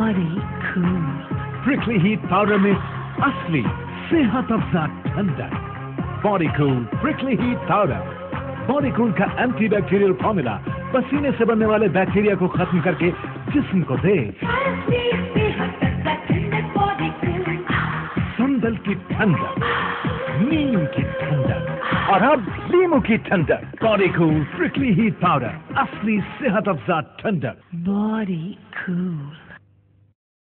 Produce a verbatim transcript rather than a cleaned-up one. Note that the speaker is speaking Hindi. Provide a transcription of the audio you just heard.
Body cool. Prickly heat powder में असली सेहत अफजा ठंडक. Body cool prickly heat powder. Body cool का एंटीबैक्टीरियल फॉर्मूला पसीने से बनने वाले बैक्टीरिया को खत्म करके जिस्म को दे संदल की ठंडक, नीम की ठंडक और अब लीमू की ठंडक. Body cool prickly heat powder असली सेहत अफजा ठंडक. Body cool.